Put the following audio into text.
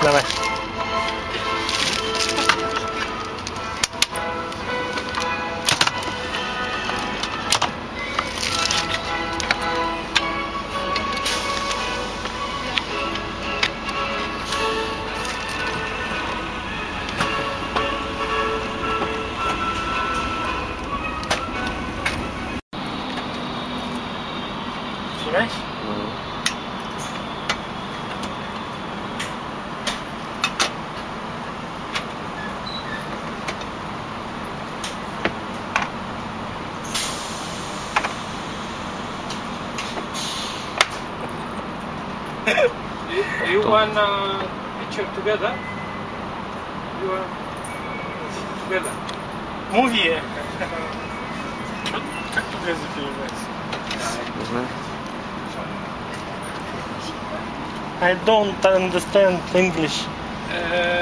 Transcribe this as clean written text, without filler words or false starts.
Давай. Снимаешь? You want a picture together? You want together? Movie. Как по-грязу переводится? Не знаю. I don't understand English.